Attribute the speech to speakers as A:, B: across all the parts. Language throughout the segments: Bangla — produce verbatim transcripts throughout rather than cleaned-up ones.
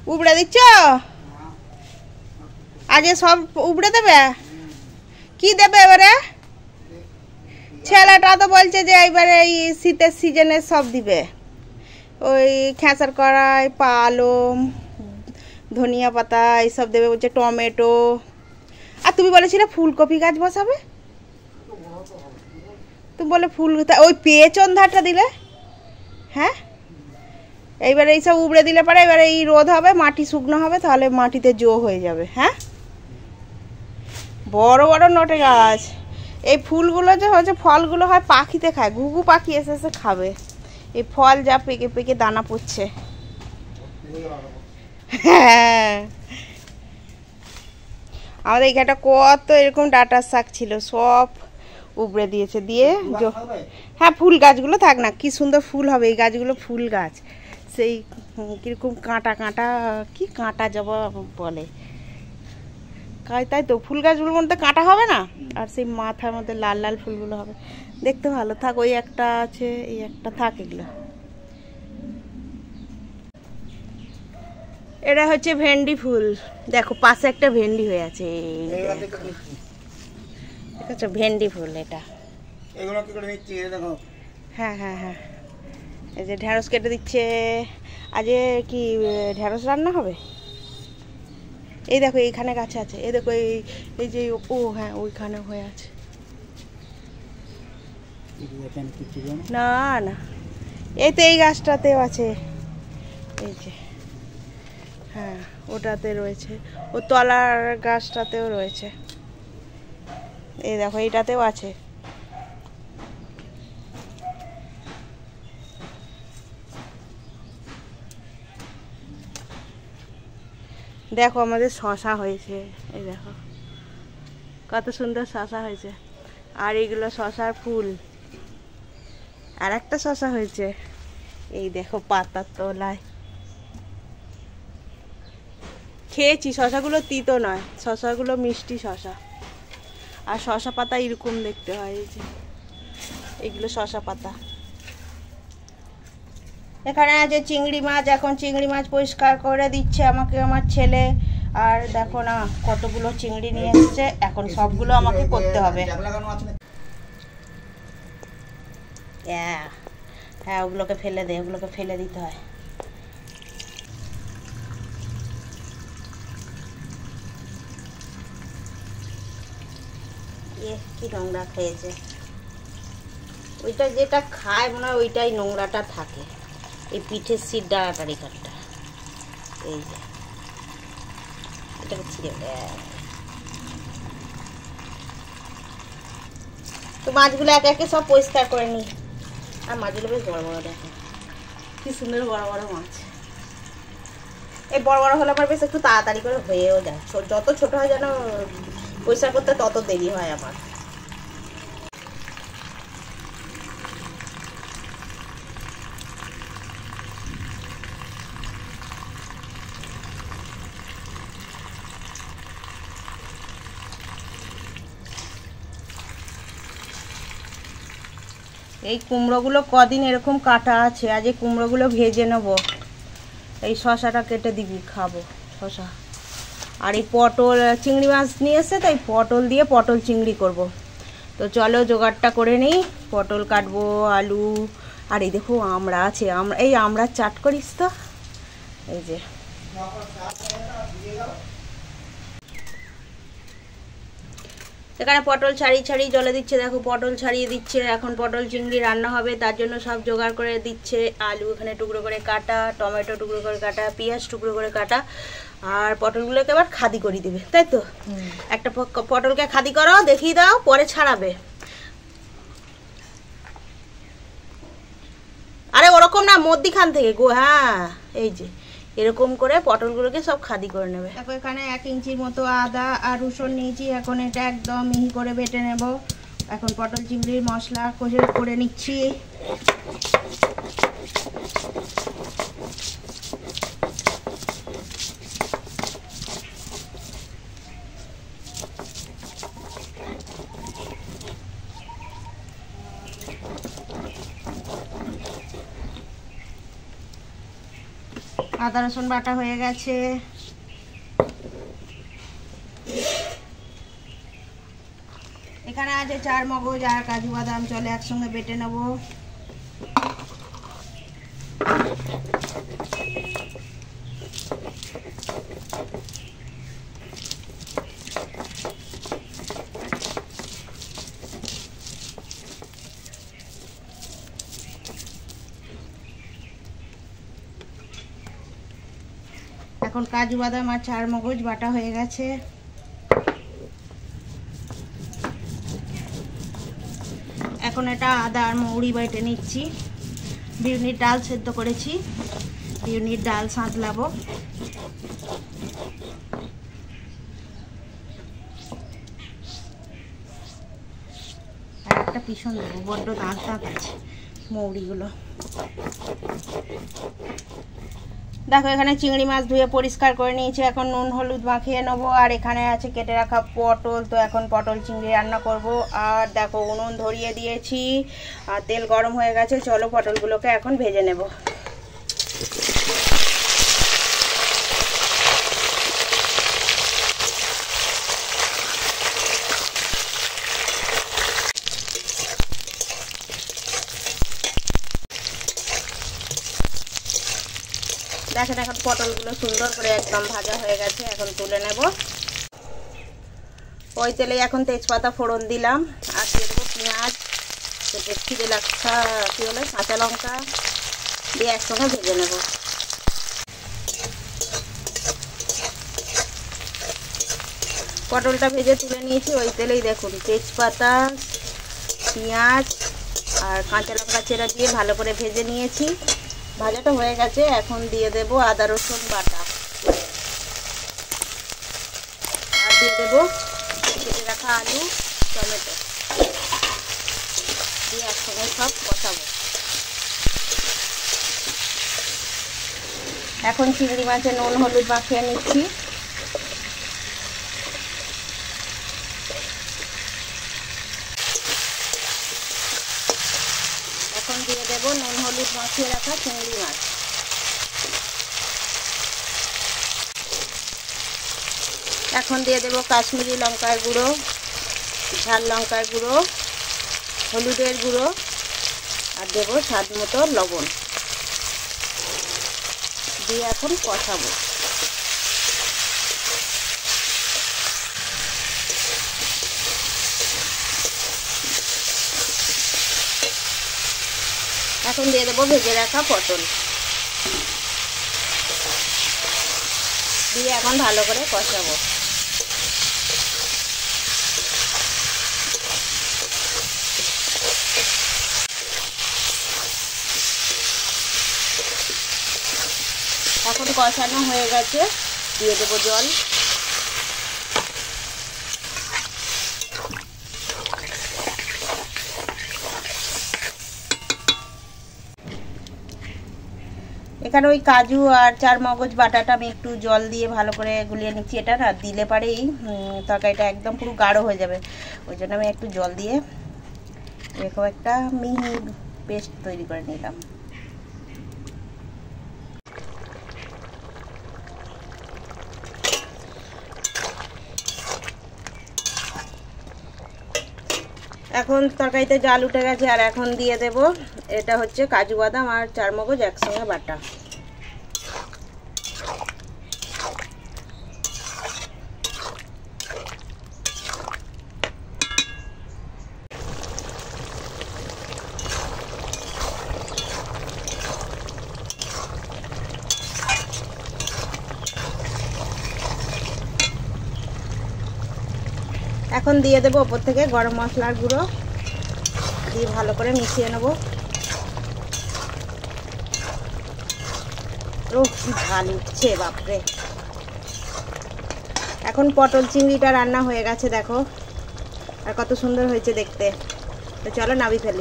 A: উবড়ে দিচ্ছ আজকে সব উবড়ে দেবে কি দেবে এবারে ছেলেটা তো বলছে যে এবারে এই শীতের সিজনে সব দিবে ওই খেসার কড়াই পালং ধনিয়া পাতা এইসব দেবে বলছে টমেটো আর তুমি বলেছিলে ফুলকপি গাছ বসাবে তুমি বলে ফুল ওই পেছন ধারটা দিলে হ্যাঁ এইবারে এইসব উবড়ে দিলে পরে এবারে এই রোদ হবে মাটি শুকনো হবে তাহলে মাটিতে জো হয়ে যাবে হ্যাঁ বড় বড় নটে গাছ এই ফুলগুলো যে হচ্ছে ফলগুলো হয় পাখিতে খায় ঘুঘু পাখি এসে এসে খাবে এই ফল যা পেকে পেকে দানা পড়ছে হ্যাঁ আমাদের এখানটা কত এরকম ডাঁটার শাক ছিল সব উবড়ে দিয়েছে দিয়ে হ্যাঁ ফুল গাছগুলো থাক না কি সুন্দর ফুল হবে এই গাছগুলো ফুল গাছ সেই কিরকম কাঁটা কাঁটা কি কাঁটা জবা বলে তাই তো ফুল গাছগুলোর মধ্যে কাঁটা হবে না আর সেই মাথার মধ্যে লাল লাল ফুলগুলো হবে দেখতে ভালো থাক ওই একটা আছে এই একটা থাক এগুলো এটা হচ্ছে ভেন্ডি ফুল দেখো পাশে একটা ভেন্ডি হয়ে আছে আচ্ছা ভেন্ডি ফুল এটা হ্যাঁ হ্যাঁ হ্যাঁ এই যে ঢেঁড়স কেটে দিচ্ছে আজ কি ঢেঁড়স রান্না হবে এই দেখো এইখানে গাছে আছে এই দেখো এই এই যে ও হ্যাঁ ওইখানে হয়ে আছে না না এই তো এই গাছটাতেও আছে এই যে হ্যাঁ ওটাতে রয়েছে ও তলার গাছটাতেও রয়েছে এই দেখো এইটাতেও আছে দেখো আমাদের শশা হয়েছে এই দেখো কত সুন্দর শশা হয়েছে আর এইগুলো শশার ফুল আর একটা শশা হয়েছে এই দেখো পাতার তলায় খেয়েছি শশাগুলো তিতো নয় শশাগুলো মিষ্টি শশা আর শশা পাতা এরকম দেখতে হয় এই যে এগুলো শশা পাতা এখানে আছে চিংড়ি মাছ এখন চিংড়ি মাছ পরিষ্কার করে দিচ্ছে আমাকে আমার ছেলে আর দেখো না কতগুলো চিংড়ি নিয়ে এসেছে এখন সবগুলো আমাকে করতে হবে হ্যাঁ হ্যাঁ ওগুলোকে ফেলে দে ওগুলোকে ফেলে দিতে হয় এ কি নোংরা খেয়েছে ওইটা যেটা খায় মনে হয় ওইটাই নোংরাটা থাকে এই পিঠের সিট ডাড়াটারি কাঠটা এই যে এটাকে ছিঁড়ে দেয় তো মাছগুলো একে একে সব পরিষ্কার করে নি আর মাছগুলো বেশ বড় বড় দেখো কি সুন্দর বড় বড় মাছ এই বড় বড় হলে আমার বেশ একটু তাড়াতাড়ি করে হয়েও যায় যত ছোট হয় যেন পরিষ্কার করতে তত দেরি হয় আমার এই কুমড়োগুলো কদিন এরকম কাটা আছে আজ এই কুমড়োগুলো ভেজে নেব এই শশাটা কেটে দিবি খাবো শশা আর এই পটল চিংড়ি মাছ নিয়ে এসে তাই পটল দিয়ে পটল চিংড়ি করব তো চলো জোগাড়টা করে নিই পটল কাটবো আলু আর এই দেখো আমড়া আছে আমরা এই আমরা চাট করিস তো এই যে এখানে পটল ছাড়িয়ে ছাড়িয়ে জলে দিচ্ছে দেখো পটল ছাড়িয়ে দিচ্ছে এখন পটল চিংড়ি রান্না হবে তার জন্য সব জোগাড় করে দিচ্ছে আলু এখানে টুকরো করে কাটা টমেটো টুকরো করে কাটা পেঁয়াজ টুকরো করে কাটা আর পটলগুলোকে আবার খাদি করে দিবে তাই তো একটা পটলকে খাদি করো দেখিয়ে দাও পরে ছাড়াবে আরে ওরকম না মধ্যিখান থেকে গো হ্যাঁ এই যে এরকম করে পটলগুলোকে সব খাদি করে নেবে দেখো এখানে এক ইঞ্চির মতো আদা আর রসুন নিয়েছি এখন এটা একদম মিহি করে বেটে নেব এখন পটল চিংড়ির মশলা কষে করে নিচ্ছি আদা রসুন বাটা হয়ে গেছে। এখানে আছে চার মগজ আর কাজু বাদাম, চলে একসঙ্গে বেটে নেব। এখন কাজু বাদাম আর চার মগজ বাটা হয়ে গেছে। এখন এটা আদা আর মৌরি বেটে নিচ্ছি। বিউনির ডাল সেদ্ধ করেছি, বিউনির ডাল সাঁতলাবো। আর একটা পিছন দেবো, বড্ড দাঁত দাঁত আছে মৌরিগুলো। দেখো এখানে চিংড়ি মাছ ধুয়ে পরিষ্কার করে নিয়েছি, এখন নুন হলুদ মাখিয়ে নেবো। আর এখানে আছে কেটে রাখা পটল, তো এখন পটল চিংড়ি রান্না করব। আর দেখো উনুন ধরিয়ে দিয়েছি আর তেল গরম হয়ে গেছে, চলো পটলগুলোকে এখন ভেজে নেব। দেখেন এখন পটলগুলো সুন্দর করে একদম ভাজা হয়ে গেছে, এখন তুলে নেব। ওই তেলে এখন তেজপাতা ফোড়ন দিলাম আর দিয়ে দেবো পেঁয়াজ, খিদে লাগছা কি হলো কাঁচা লঙ্কা দিয়ে একসঙ্গে ভেজে নেব। পটলটা ভেজে তুলে নিয়েছি। ওই তেলেই দেখুন তেজপাতা, পেঁয়াজ আর কাঁচা লঙ্কা চেরা দিয়ে ভালো করে ভেজে নিয়েছি। ভাজাটা হয়ে গেছে, এখন দিয়ে দেব আদা রসুন বাটা আর দিয়ে দেব কেটে রাখা আলু, টমেটো দিয়ে একসঙ্গে সব কষাবো। এখন চিংড়ি মাছে নুন হলুদ মাখিয়ে নিচ্ছি। এখন দিয়ে দেব নুন হলুদ মাখিয়ে রাখা চিংড়ি মাছ। এখন দিয়ে দেব কাশ্মীরি লঙ্কার গুঁড়ো, ঝাল লঙ্কার গুঁড়ো, হলুদের গুঁড়ো আর দেব স্বাদ মতো লবণ দিয়ে এখন কষাবো। এখন দিয়ে দেবো ভেজে রাখা পটল দিয়ে এখন ভালো করে কষাবো। এখন কষানো হয়ে গেছে, দিয়ে দেবো জল। এখানে ওই কাজু আর চার মগজ বাটাটা আমি একটু জল দিয়ে ভালো করে গুলিয়ে নিচ্ছি। এটা না দিলে পারেই তরকারিটা একদম পুরো গাঢ় হয়ে যাবে, ওই জন্য আমি একটু জল দিয়ে এরকম একটা মিহি পেস্ট তৈরি করে নিলাম। এখন তরকারিতে জাল উঠে গেছে আর এখন দিয়ে দেব এটা হচ্ছে কাজু বাদাম আর চার মগজ একসঙ্গে বাটা। এখন দিয়ে দেবো ওপর থেকে গরম মশলার গুঁড়ো দিয়ে ভালো করে মিশিয়ে নেব। ও কি ঝাল উঠছে বাপরে। এখন পটল চিংড়িটা রান্না হয়ে গেছে দেখো, আর কত সুন্দর হয়েছে দেখতে। তো চলো নাবি ফেলি।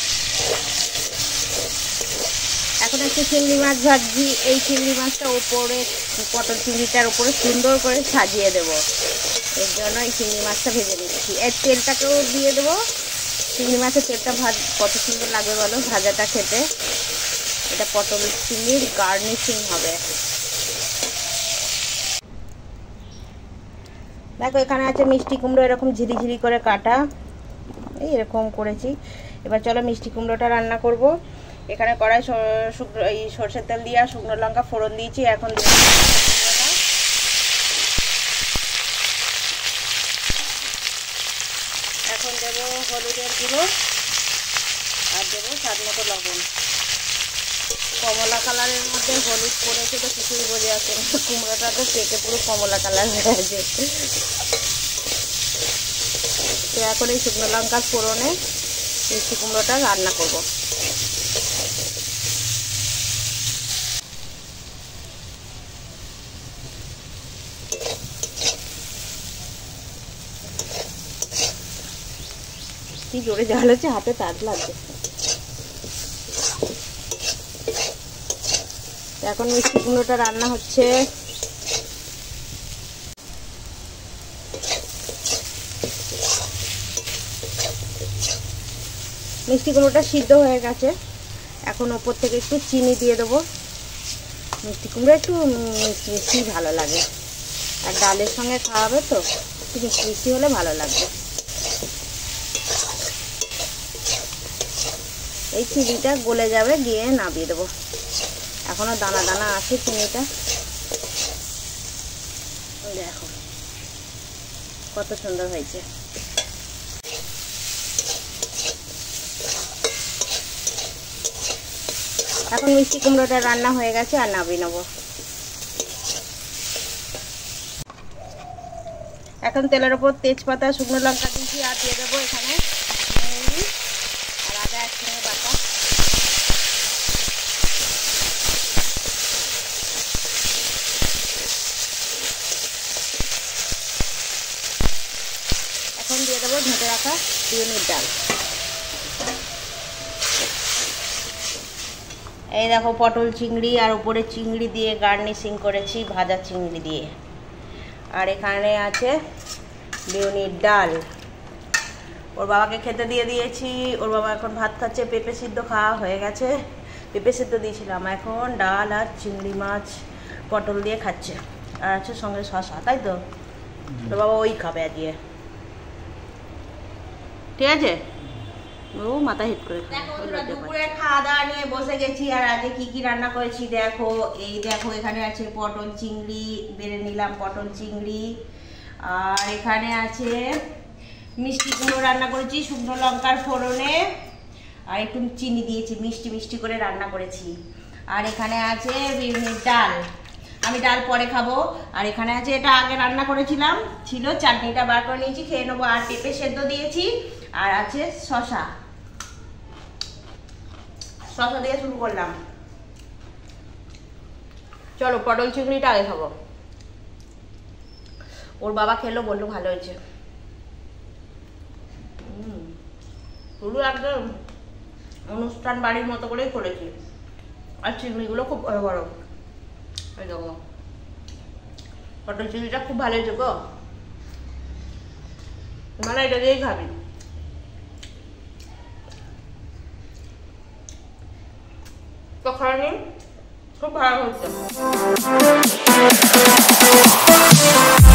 A: এখন একটু চিংড়ি মাছ ভাজছি, এই চিংড়ি মাছটা ওপরে পটল চিংড়িটার উপরে সুন্দর করে সাজিয়ে দেবো, এর জন্য এই চিংড়ি মাছটা ভেজে নিচ্ছি। এর তেলটাকেও দিয়ে দেবো, চিংড়ি মাছের তেলটা ভাজ কত সুন্দর লাগবে বলো ভাজাটা খেতে। এটা পটল চিংড়ির গার্নিশিং হবে। দেখো এখানে আছে মিষ্টি কুমড়ো, এরকম ঝিরি ঝিরি করে কাটা, এই এরকম করেছি। এবার চলো মিষ্টি কুমড়োটা রান্না করব। এখানে কড়াই শুকনো এই সরষের তেল দিয়ে শুকনো লঙ্কা ফোড়ন দিয়েছি। এখন এখন দেবো হলুদের গুঁড়ো আর দেবো স্বাদ মতো লবণ। কমলা কালারের মধ্যে হলুদ পড়েছে তো কিছুই বোঝা যাচ্ছে না, কুমড়োটা তো পেটে পুরো কমলা কালার হয়ে আছে। তো এখন এই শুকনো লঙ্কার ফোড়নে মিষ্টি কুমড়োটা রান্না করব। কি জোরে জাল হচ্ছে, হাতে তাজ লাগছে। এখন মিষ্টি কুমড়োটা রান্না হচ্ছে। মিষ্টি কুমড়োটা সিদ্ধ হয়ে গেছে। এখন ওপর থেকে একটু চিনি দিয়ে দেবো। মিষ্টি কুমড়ো একটু মিষ্টি মিষ্টি ভালো লাগে, আর ডালের সঙ্গে খাওয়াবে তো একটু মিষ্টি মিষ্টি হলে ভালো লাগবে। এই চিনিটা গলে যাবে, দিয়ে নামিয়ে দেবো। এখনো দানা দানা আছে চিনিটা, দেখো কত সুন্দর হয়েছে। এখন মিষ্টি কুমড়োটা রান্না হয়ে গেছে, আর নামিয়ে নেবো। এখন তেলের ওপর তেজপাতা শুকনো লঙ্কা দিয়েছি, আর দিয়ে দেবো এখানে মৌরি আর আদা একসঙ্গে বাটা। এখন দিয়ে দেবো ঢেকে রাখা বিউলির ডাল। এই দেখো পটল চিংড়ি আর উপরে চিংড়ি দিয়ে গার্নিশিং করেছি ভাজা চিংড়ি দিয়ে। আর এখানে আছে বিউলির ডাল। ওর বাবাকে খেতে দিয়ে দিয়েছি, ওর বাবা এখন ভাত খাচ্ছে। পেঁপে সিদ্ধ খাওয়া হয়ে গেছে, পেঁপে সিদ্ধ দিয়েছিলাম। এখন ডাল আর চিংড়ি মাছ পটল দিয়ে খাচ্ছে, আর আছে সঙ্গে শসা, তাই তো? ওর বাবা ওই খাবে আজকে, ঠিক আছে? ও মাথা হিট করে দুপুরে খাওয়া দাওয়া নিয়ে বসে গেছি। আর আজকে কি কি রান্না করেছি দেখো। এই দেখো এখানে আছে পটল চিংড়ি, বেড়ে নিলাম পটল চিংড়ি। আর এখানে আছে মিষ্টি কুমড়ো রান্না করেছি শুকনো লঙ্কার ফোড়নে, আর একটু চিনি দিয়েছি, মিষ্টি মিষ্টি করে রান্না করেছি। আর এখানে আছে বিউলির ডাল, আমি ডাল পরে খাবো। আর এখানে আছে এটা আগে রান্না করেছিলাম, ছিল চাটনিটা বার করে নিয়েছি, খেয়ে নেবো। আর পেঁপে সেদ্ধ দিয়েছি, আর আছে শসা, শসা দিয়ে শুরু করলাম। চলো পটল চিংড়িটা আগে খাবো। ওর বাবা খেলো, বললো ভালো হয়েছে। হম পুরো একদম অনুষ্ঠান বাড়ির মতো করেই করেছি। আর চিংড়িগুলো খুব বড় বড়। এই দেখো পটল চিংড়িটা খুব ভালো হয়েছে গো, মানে এটা দিয়েই খাবি। তো খাওয়ানি খুব ভালো হচ্ছে।